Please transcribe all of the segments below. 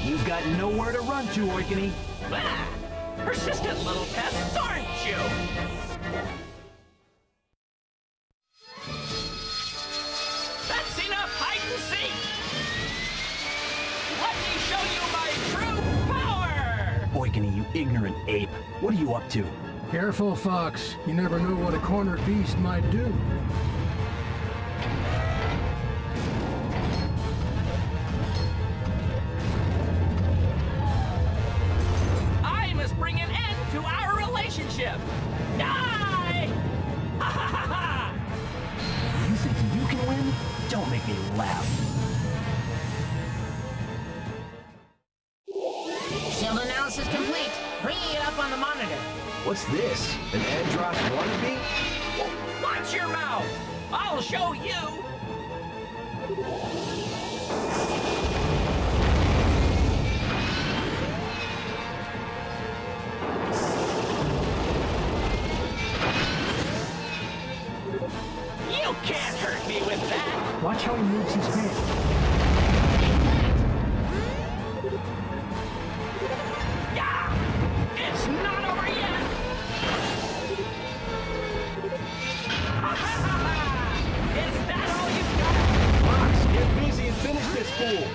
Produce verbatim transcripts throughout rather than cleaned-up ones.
You've got nowhere to run to, Oikonie. Ah, persistent little pests, aren't you? That's enough hide and seek! Let me show you my true power! Oikonie, you ignorant ape. What are you up to? Careful, Fox. You never know what a cornered beast might do. I must bring an end to our relationship! Die! Ha ha ha ha! You think you can win? Don't make me laugh. Shield analysis complete. Bringing it up on the monitor. What's this? An Andross wannabe? Watch your mouth! I'll show you! You can't hurt me with that! Watch how he moves his hand. Yeah! It's not over yet! Ha ha ha ha! Is that all you've got? Fox, get busy and finish this fool!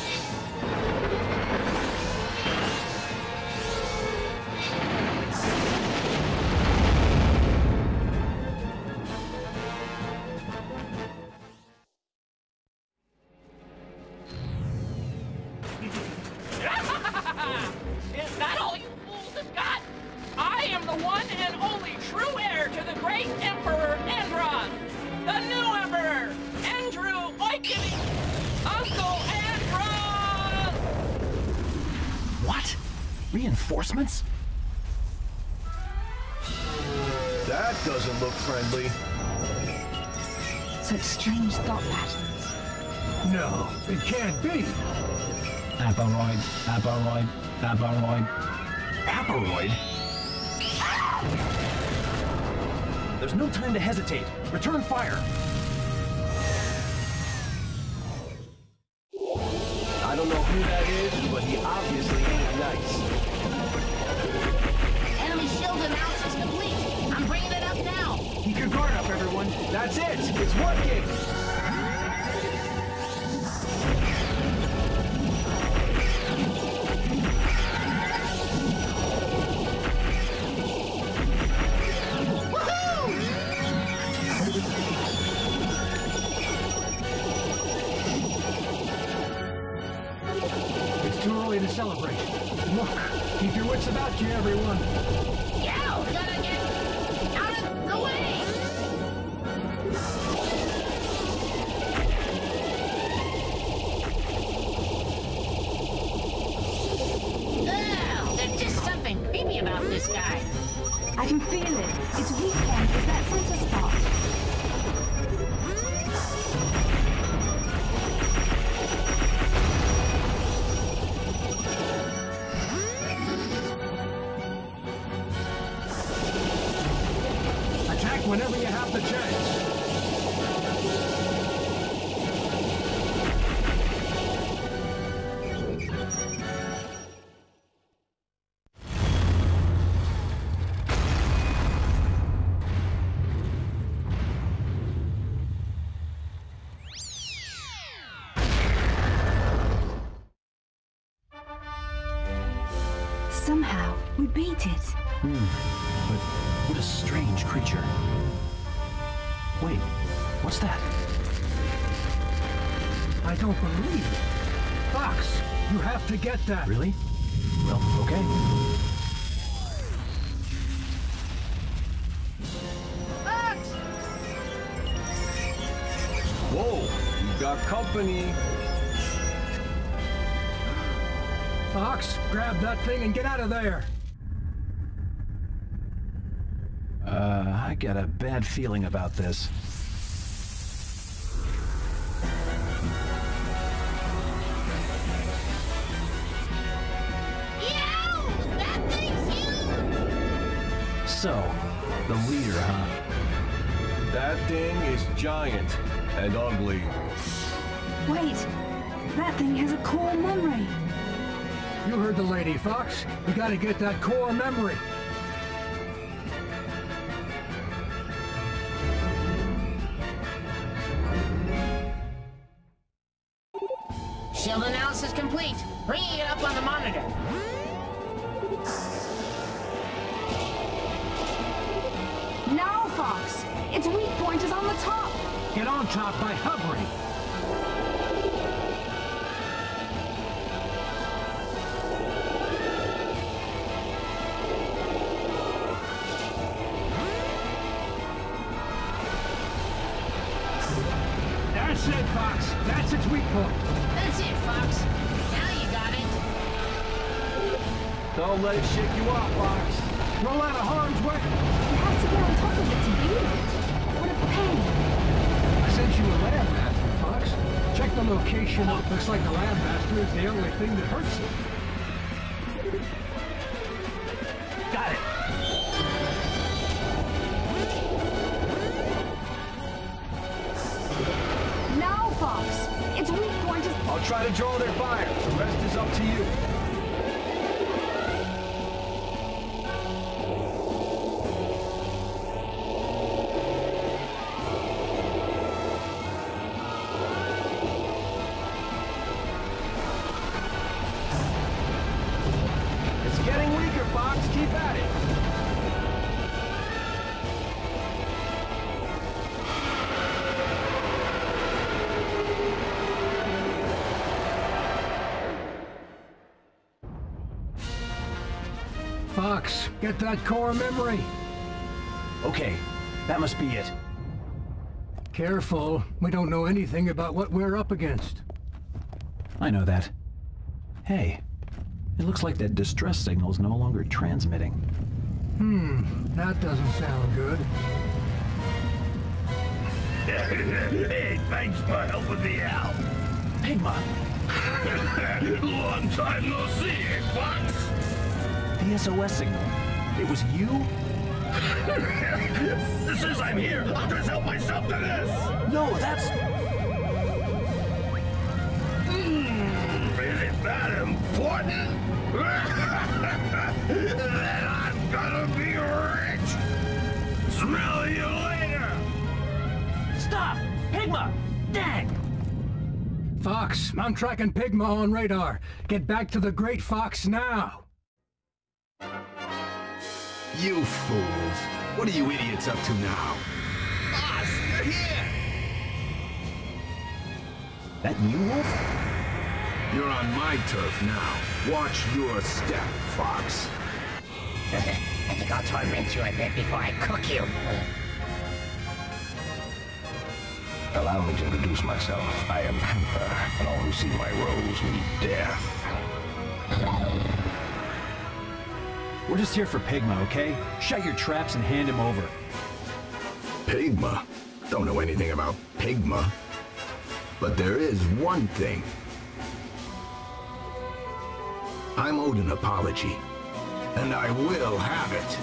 Is that all you fools have got? I am the one and only true heir to the great Emperor Andross! The new Emperor! Andrew Oikonie! Uncle Andross! What? Reinforcements? That doesn't look friendly. Such strange thought patterns. No, it can't be. Abaroid, Abaroid, Abaroid. Abaroid? There's no time to hesitate. Return fire. I don't know who that is, but he obviously ain't nice. Enemy shield analysis complete. I'm bringing it up now. Keep your guard up, everyone. That's it! It's working! It's too early to celebrate. Look, keep your wits about you, everyone. Yeah, we gotta get out of the way. Ugh, there's just something creepy about this guy. I can feel it. Its weekend is that center spot. Attack whenever you have the chance. Somehow, we beat it. Hmm. But what a strange creature. Wait, what's that? I don't believe it. Fox, you have to get that. Really? Well, okay. Fox! Whoa! You've got company! Fox, grab that thing and get out of there. Uh, I got a bad feeling about this. Yow! That thing's huge! So, the leader, huh? That thing is giant and ugly. Wait, that thing has a core memory. You heard the lady, Fox. You gotta get that core memory. Shield analysis complete. Bringing it up on the monitor. Now, Fox! Its weak point is on the top! Get on top by hovering. That's it, Fox. That's its weak point. That's it, Fox. Now you got it. Don't let it shake you off, Fox. Roll out of harm's way. You have to get on top of it to beat it. What a pain. I sent you a lab master, Fox. Check the location. Looks like the lab master is the only thing that hurts it. Got it. Now, Fox! Its weak point is... I'll try to draw their fire. The rest is up to you. It's getting weaker, Fox. Keep at it. Fox, get that core memory. Okay, that must be it. Careful. We don't know anything about what we're up against. I know that. Hey, it looks like that distress signal's no longer transmitting. Hmm, that doesn't sound good. Hey, thanks for helping me out. Pigma! Long time no see, eh, Fox? The S O S signal. It was you? This is I'm here. I'll just help myself to this. No, that's... Mm, is it that important? Then I'm gonna be rich. Smell you later. Stop! Pigma! Dang! Fox, I'm tracking Pigma on radar. Get back to the Great Fox now. You fools! What are you idiots up to now? Boss, you're here. That you, Wolf? You're on my turf now. Watch your step, Fox. I think I'll torment you a bit before I cook you. Allow me to introduce myself. I am Panther, and all who see my roles meet death. We're just here for Pigma, okay? Shut your traps and hand him over. Pigma? Don't know anything about Pigma. But there is one thing. I'm owed an apology, and I will have it.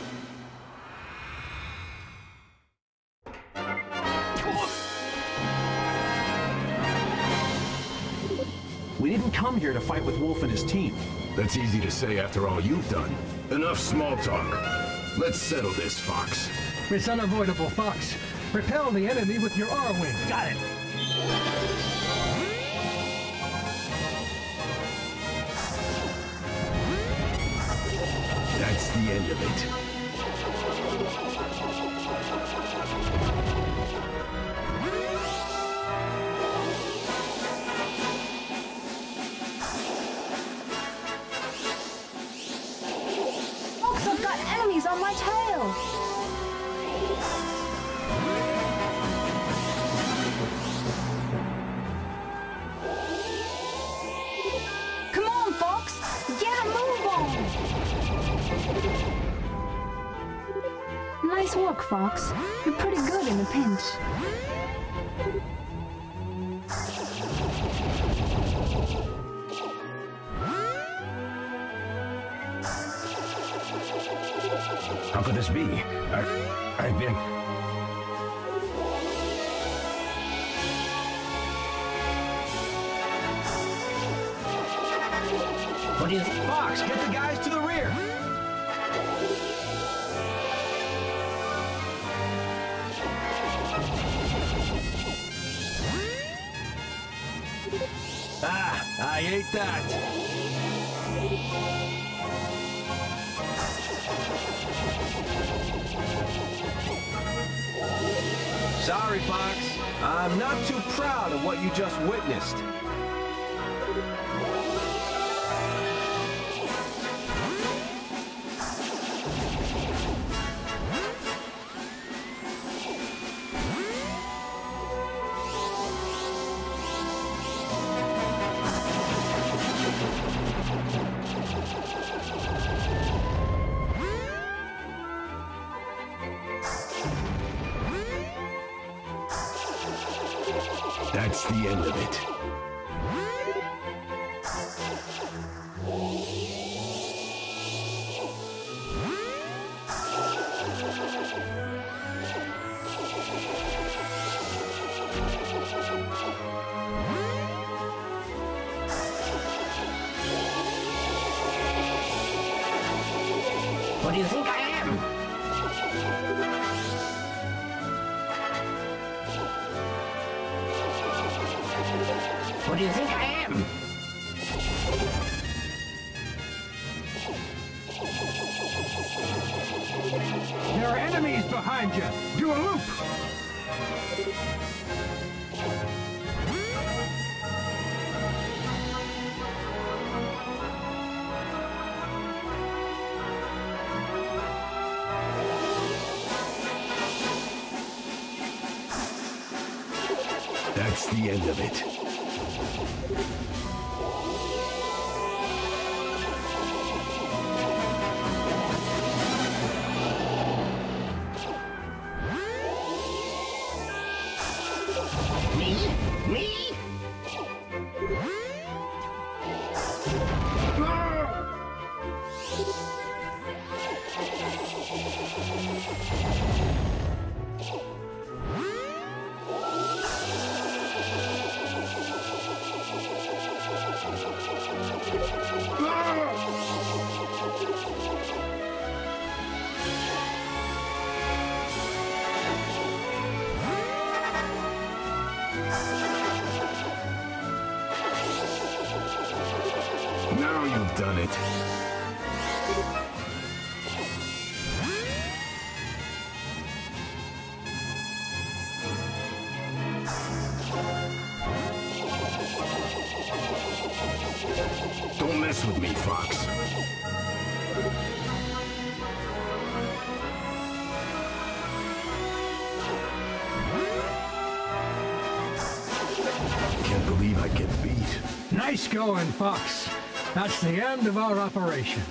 We didn't come here to fight with Wolf and his team. That's easy to say after all you've done. Enough small talk. Let's settle this, Fox. It's unavoidable, Fox. Repel the enemy with your R-Wing. Got it! That's the end of it. Fox, I've got enemies on my tail! Come on, Fox! Get a move on! Nice work, Fox. You're pretty good in a pinch. How could this be? I, I've been... What do you think? Fox, get the guys to the rear! Ah, I ate that! Sorry, Fox. I'm not too proud of what you just witnessed. That's the end of it. What do you think I am? What do you think I am? There are enemies behind you. Do a loop. That's the end of it. Me? Me? Now you've done it. Don't mess with me, Fox. Can't believe I get beat. Nice going, Fox. That's the end of our operation.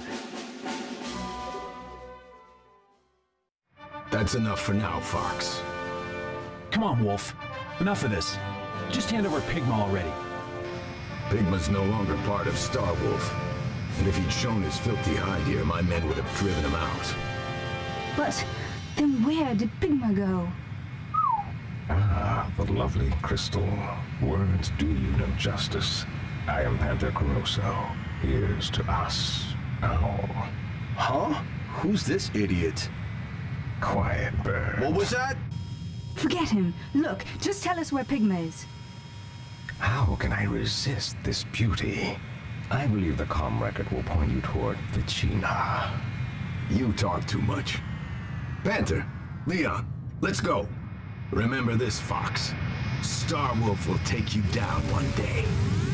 That's enough for now, Fox. Come on, Wolf. Enough of this. Just hand over Pigma already. Pigma's no longer part of Star Wolf. And if he'd shown his filthy hide here, my men would have driven him out. But then where did Pigma go? Ah, the lovely crystal. Words do you no justice. I am Panther Caroso. Here's to us. Ow. Huh? Who's this idiot? Quiet, bird. What was that? Forget him. Look, just tell us where Pigma is. How can I resist this beauty? I believe the comm record will point you toward Vicina. You talk too much. Panther, Leon, let's go. Remember this, Fox. Star Wolf will take you down one day.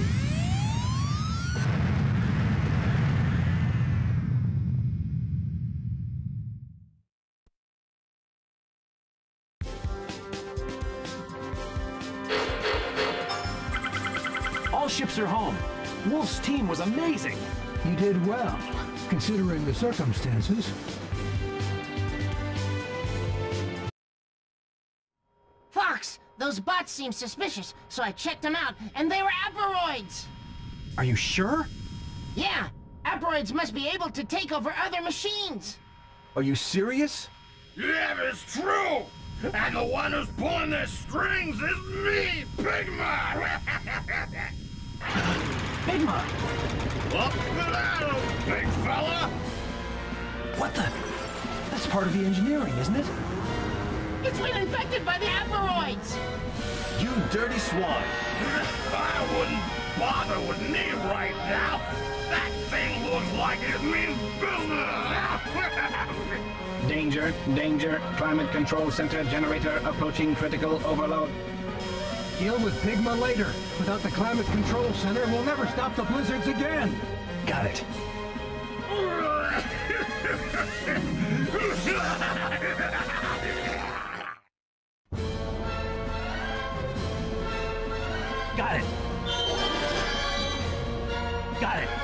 All ships are home. Wolf's team was amazing. You did well, considering the circumstances. Fox, those bots seem suspicious, so I checked them out, and they were Aporoids! Are you sure? Yeah, Aporoids must be able to take over other machines! Are you serious? Yeah, it's true! And the one who's pulling their strings is me, Pigma! Pigma! Up and at 'em, big fella! What the? That's part of the engineering, isn't it? It's been infected by the asteroids! You dirty swine! I wouldn't bother with me right now! That thing looks like it means business! Danger, danger. Climate Control Center generator approaching critical overload. Deal with Pigma later. Without the Climate Control Center, we'll never stop the blizzards again. Got it. Got it. Got it.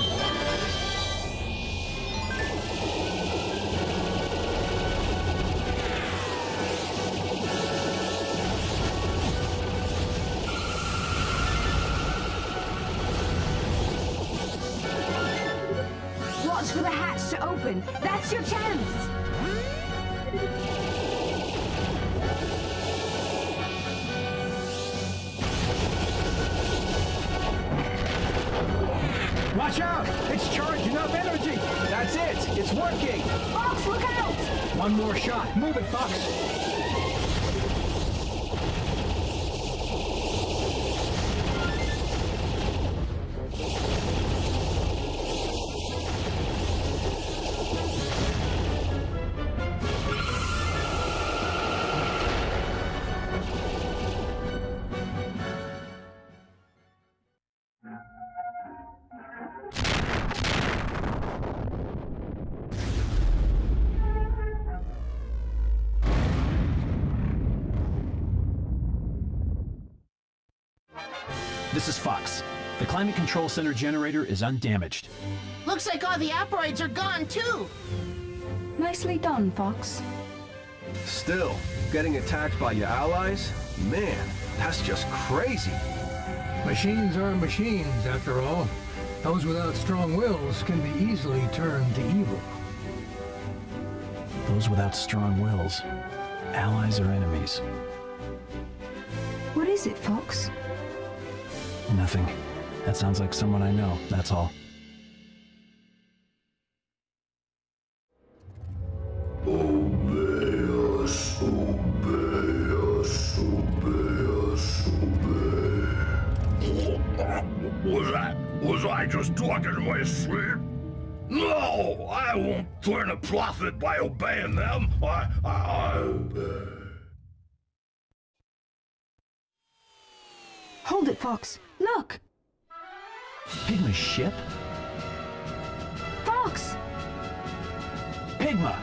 Watch for the hatch to open. That's your chance. Watch out! It's charging up energy! That's it! It's working! Fox, look out! One more shot. Move it, Fox. This is Fox. The Climate Control Center generator is undamaged. Looks like all the asteroids are gone, too! Nicely done, Fox. Still, getting attacked by your allies? Man, that's just crazy. Machines are machines, after all. Those without strong wills can be easily turned to evil. Those without strong wills. Allies or enemies? What is it, Fox? Nothing. That sounds like someone I know, that's all. Obey us, obey us, obey us, obey. Was that... was I just talking in my sleep? No! I won't turn a profit by obeying them! I... I... I obey. Hold it, Fox. Look! Pigma's ship? Fox! Pigma!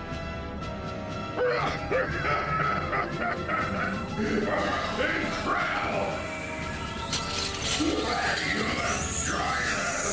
Incredible! You must try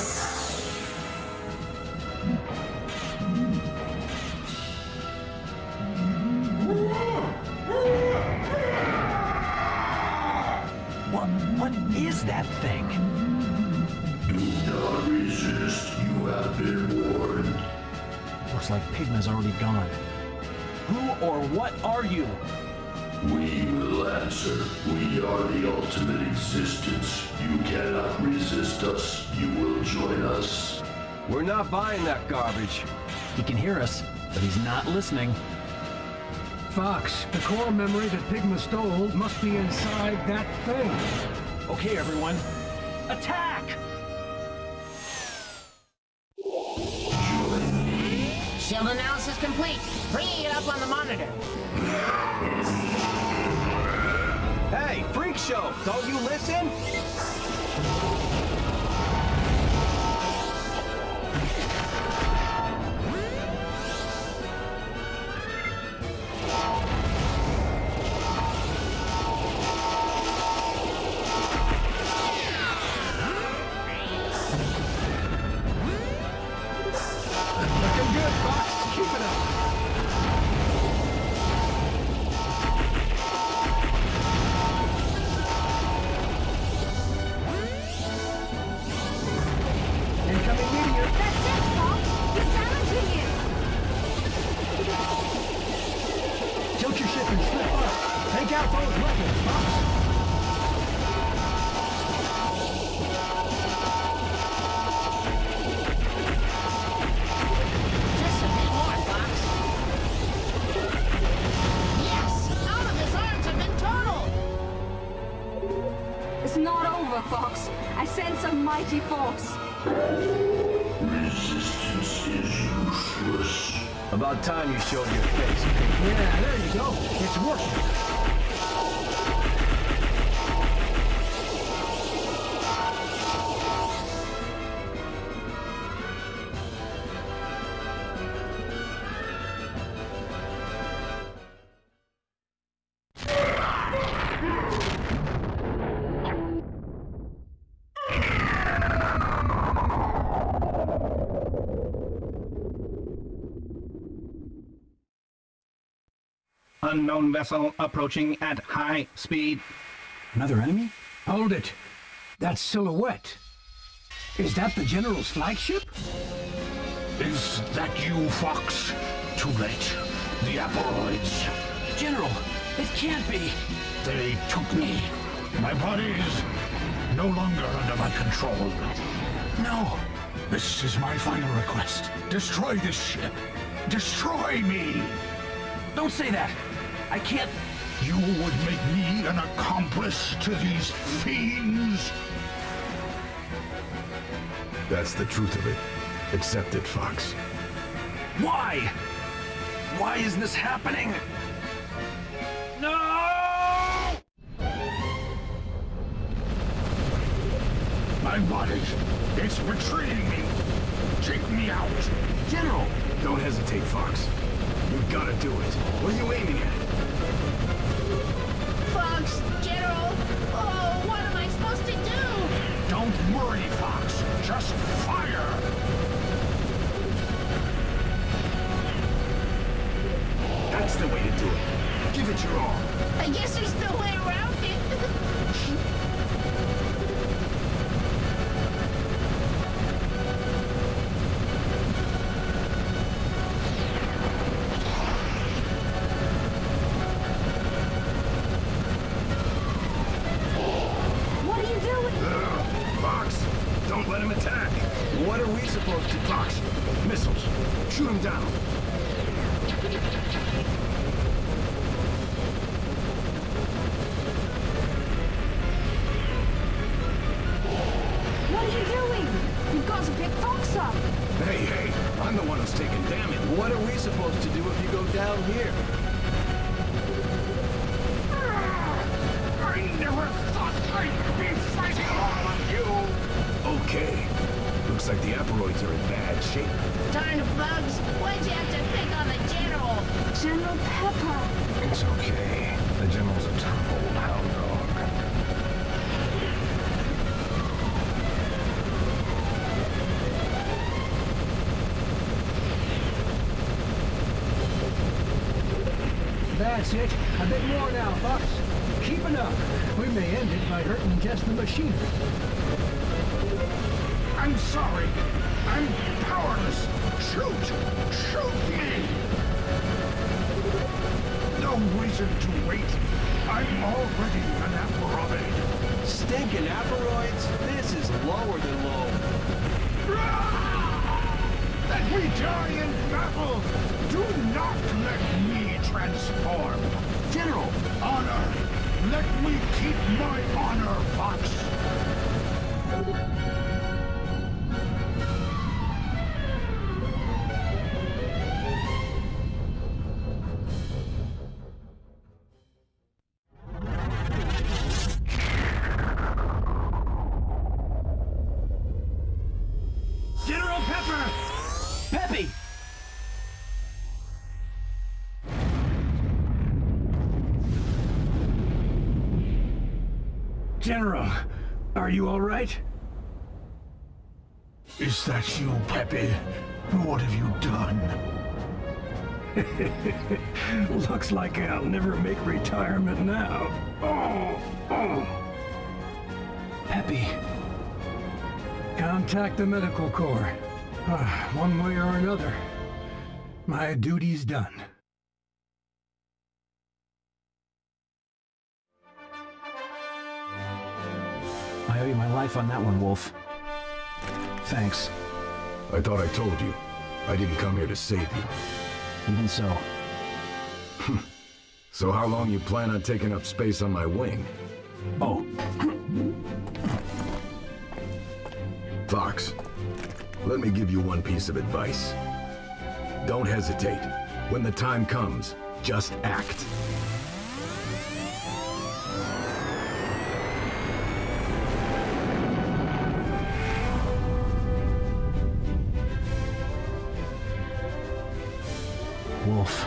What, what is that thing? Do not resist, you have been warned. Looks like Pigma's already gone. Who or what are you? We will answer. We are the ultimate existence. You cannot resist us. You will join us. We're not buying that garbage. He can hear us, but he's not listening. Fox, the core memory that Pigma stole must be inside that thing. Okay, everyone. Attack! Shield analysis complete. Bringing it up on the monitor. Hey, freak show! Don't you listen? Looking good, Fox. Keep it up. It's not over, Fox. I sense a mighty force. Resistance is useless. About time you showed your face. Yeah, there you go. It's working. Unknown vessel approaching at high speed. Another enemy? Hold it. That silhouette. Is that the General's flagship? Is that you, Fox? Too late. The Aperoids. General, it can't be. They took me. My body is no longer under my control. No. This is my final request. Destroy this ship. Destroy me. Don't say that. I can't... You would make me an accomplice to these fiends? That's the truth of it. Accept it, Fox. Why? Why is this happening? No! My body, it's betraying me. Take me out. General! Don't hesitate, Fox. You've got to do it. What are you aiming at? Fox, General, oh, what am I supposed to do? Don't worry, Fox. Just fire. That's the way to do it. Give it your all. I guess there's no way around it. What are you doing? Ugh. Fox, don't let him attack. What are we supposed to do? Fox, missiles. Shoot him down. What are you doing? You've got to pick Fox up. Hey, hey, I'm the one who's taking damage. What are we supposed to do if you go down here? I never thought I'd be fighting all of you. Okay. Looks like the Aperoids are in bad shape. Darn bugs, why'd you have to pick on the General? General Pepper. It's okay. The General's a tough old hound dog. That's it. A bit more now, Fox. Keep it up. We may end it by hurting just the machinery. I'm sorry. I'm powerless. Shoot! Shoot me! No reason to wait. I'm already an Aperoid. Stinking Aperoids? This is lower than low. Let me die in battle! Do not let me transform! General! Honor! Let me keep my honor, Fox! General Pepper! Peppy! General, are you all right? Is that you, Peppy? What have you done? Looks like I'll never make retirement now. Oh, oh. Peppy. Contact the medical corps. Uh, one way or another. My duty's done. I owe you my life on that one, Wolf. Thanks. I thought I told you. I didn't come here to save you. Even so. So how long you plan on taking up space on my wing? Oh. Fox, let me give you one piece of advice. Don't hesitate. When the time comes, just act. Wolf.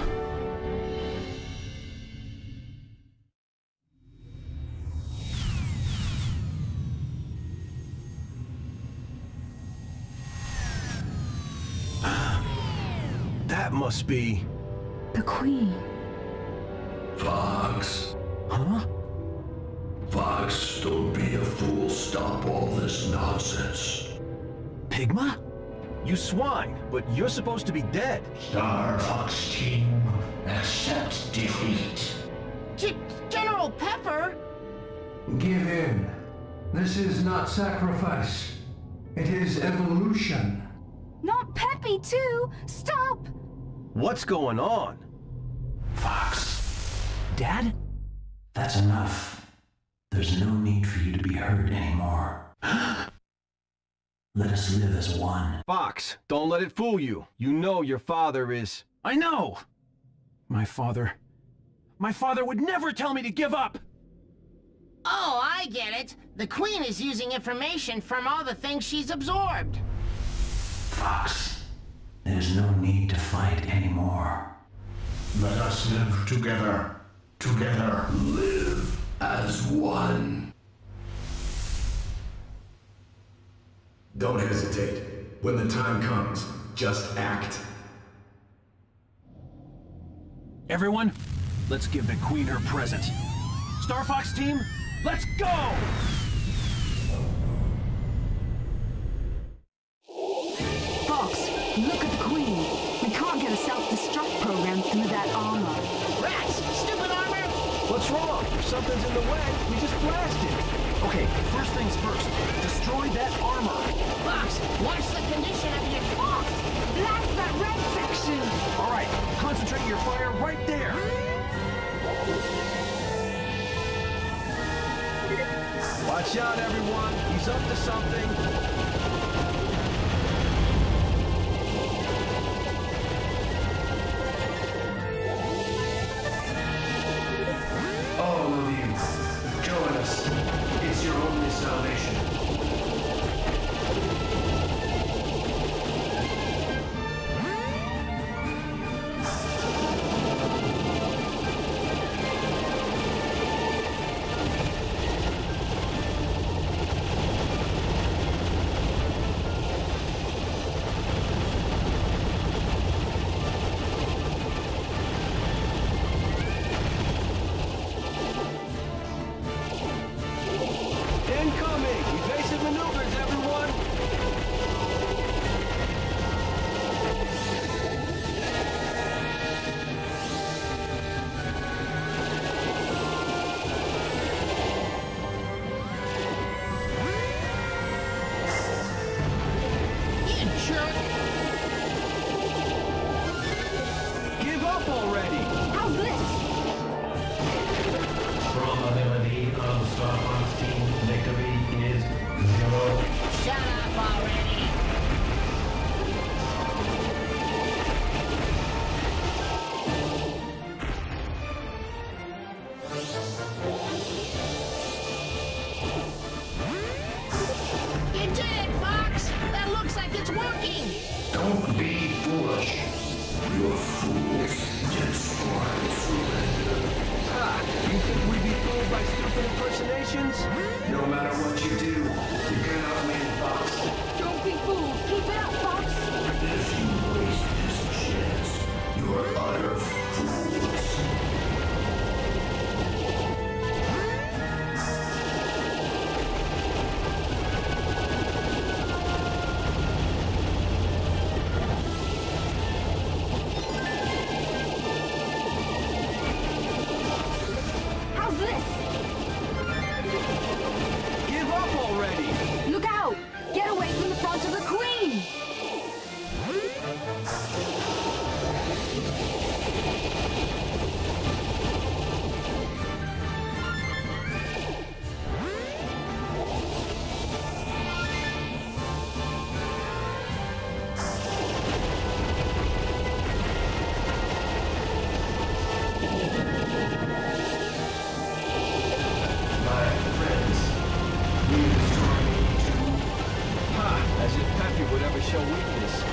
That must be... The Queen. Fox. Huh? Fox, don't be a fool. Stop all this nonsense. Pigma? You swine, but you're supposed to be dead. Star Fox team, accept defeat. G General Pepper? Give in. This is not sacrifice. It is evolution. Not Peppy, too! Stop! What's going on? Fox. Dad? That's enough. There's no need for you to be hurt anymore. Let us live as one. Fox, don't let it fool you. You know your father is... I know! My father... My father would never tell me to give up! Oh, I get it. The Queen is using information from all the things she's absorbed. Fox, there's no need to fight anymore. Let us live together. Together. Live as one. Don't hesitate. When the time comes, just act. Everyone, let's give the Queen her present. Star Fox team, let's go! Fox, look at the Queen. We can't get a self-destruct program through that armor. Rats! Stupid armor! What's wrong? If something's in the way, we just blast it. Okay, first things first. Destroy that armor. Fox, watch the condition of your... Fox! Blast that red section! All right, concentrate your fire right there. Watch out, everyone. He's up to something. All of you, join us. It's your only salvation. Incoming! Evasive maneuvers, everyone! You jerk! Give up already! How's this? Probability of Star Fox team victory is zero. Shut up already! You did it, Fox! That looks like it's working! Don't be foolish. You're fools. Destroy surrender. Ha! You think we'd be fooled by stupid impersonations? No matter what you do, you cannot win, Fox. Don't be fooled. Keep it up, Fox. If you waste this chance, you're utter fools. How's this? Give up already! Look out! show weakness.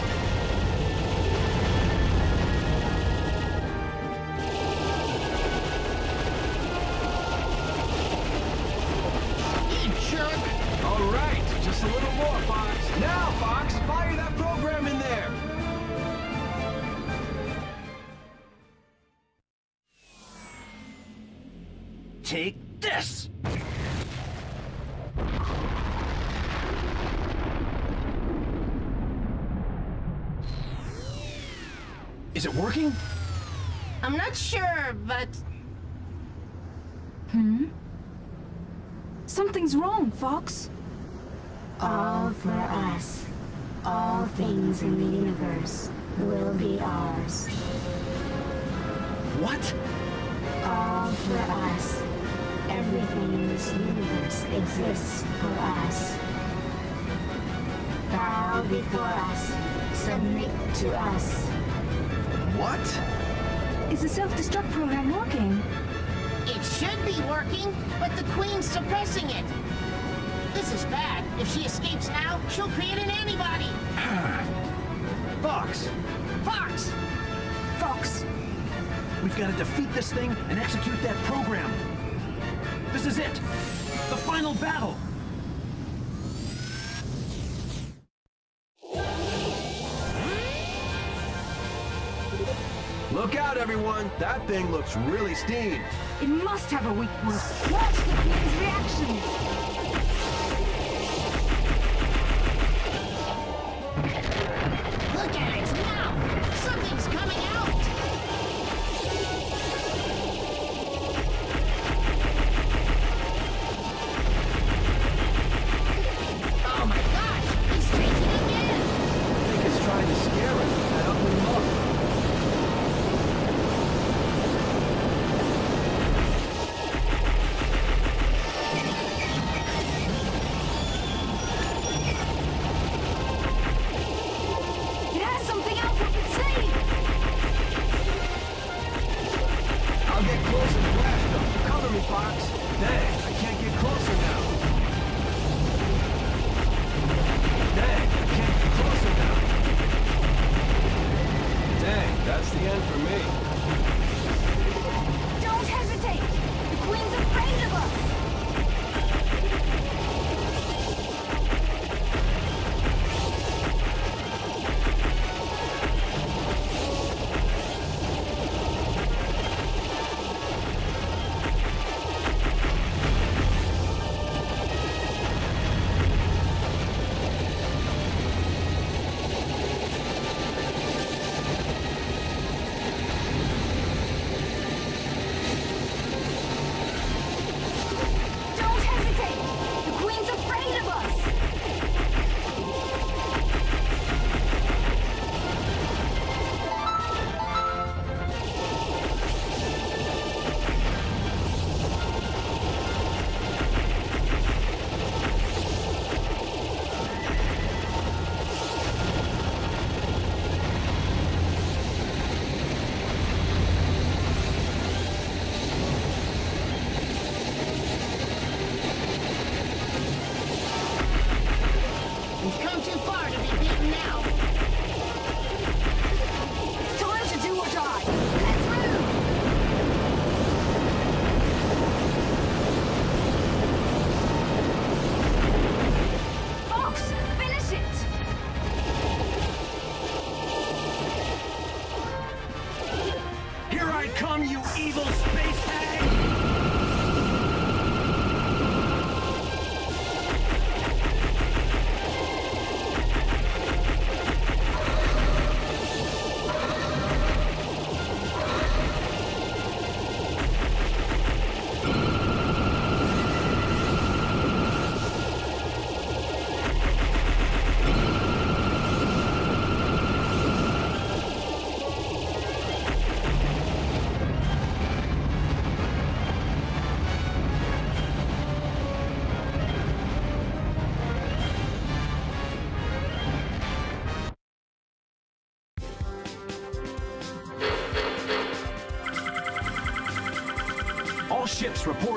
You jerk! All right, just a little more, Fox. Now, Fox, fire that program in there! Take this! Is it working? I'm not sure, but... Hmm? Something's wrong, Fox. All for us. All things in the universe will be ours. What? All for us. Everything in this universe exists for us. Bow before us. Submit to us. What? Is the self-destruct program working? It should be working, but the Queen's suppressing it. This is bad. If she escapes now, she'll create an antibody. Fox! Fox! Fox! We've got to defeat this thing and execute that program. This is it! The final battle! Look out, everyone! That thing looks really steamed. It must have a weakness. Watch the Queen's reactions! Look at its mouth! Something's coming out! Oh my gosh! He's taking again! I think it's trying to scare us with that ugly look.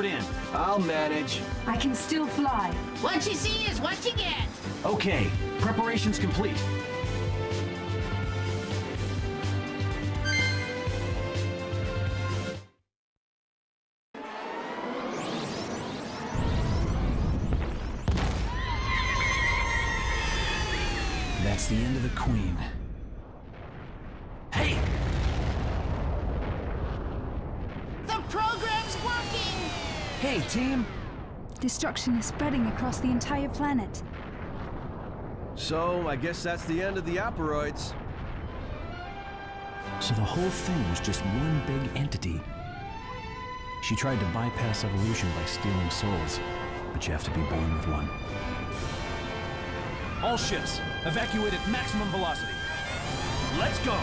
report in. I'll manage. I can still fly. What you see is what you get. Okay, preparations complete. That's the end of the Queen. Hey! The program's working! Hey, team! Destruction is spreading across the entire planet. So, I guess that's the end of the Aperoids. So the whole thing was just one big entity. She tried to bypass evolution by stealing souls, but you have to be born with one. All ships, evacuate at maximum velocity. Let's go!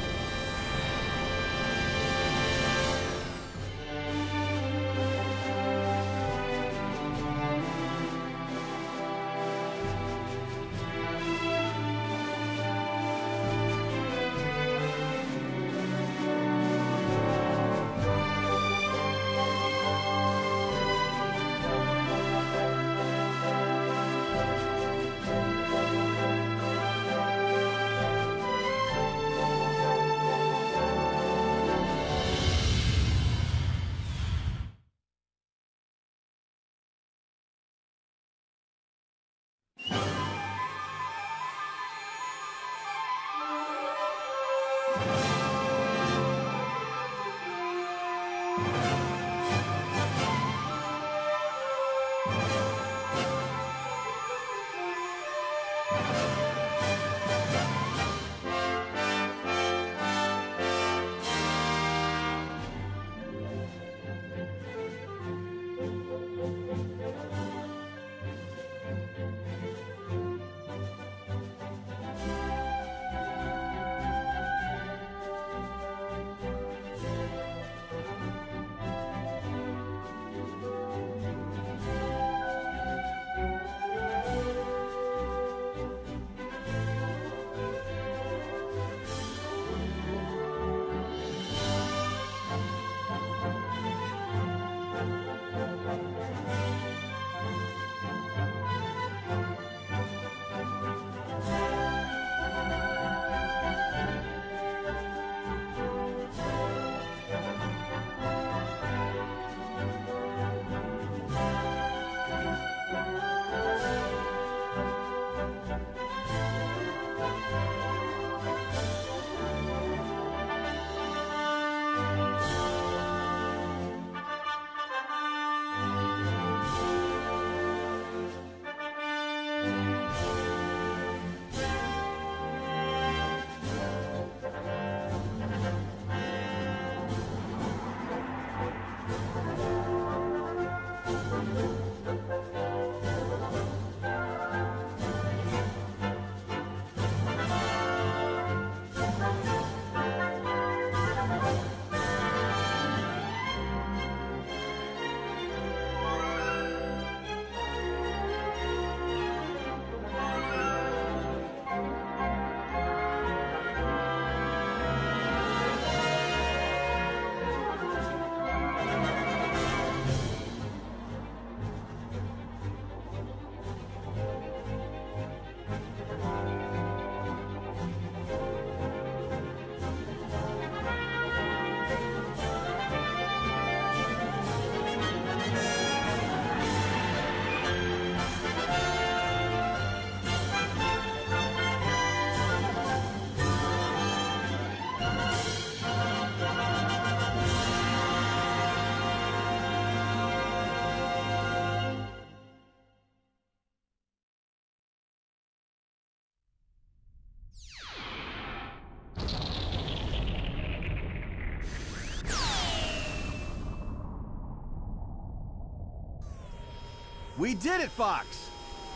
We did it, Fox!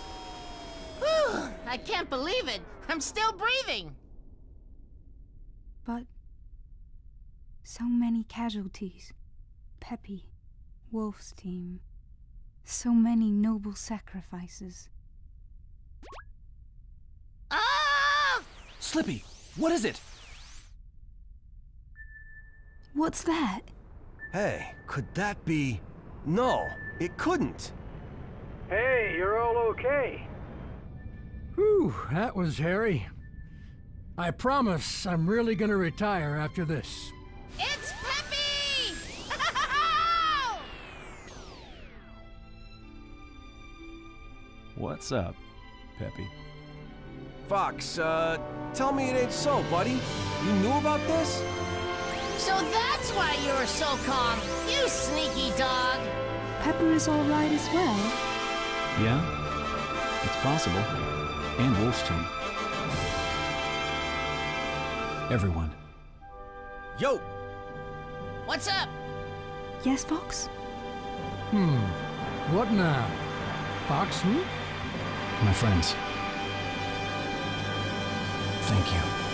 Whew, I can't believe it. I'm still breathing. But so many casualties. Peppy, Wolf's team. So many noble sacrifices. Ah! Slippy, what is it? What's that? Hey, could that be... No, it couldn't. Hey, you're all okay. Whew, that was hairy. I promise I'm really gonna retire after this. It's Peppy! What's up, Peppy? Fox, uh, tell me it ain't so, buddy. You knew about this? So that's why you were so calm, you sneaky dog. Pepper is all right as well. Yeah, it's possible. And Wolf's team. Everyone. Yo! What's up? Yes, Fox? Hmm. What now? Fox, hmm? My friends. Thank you.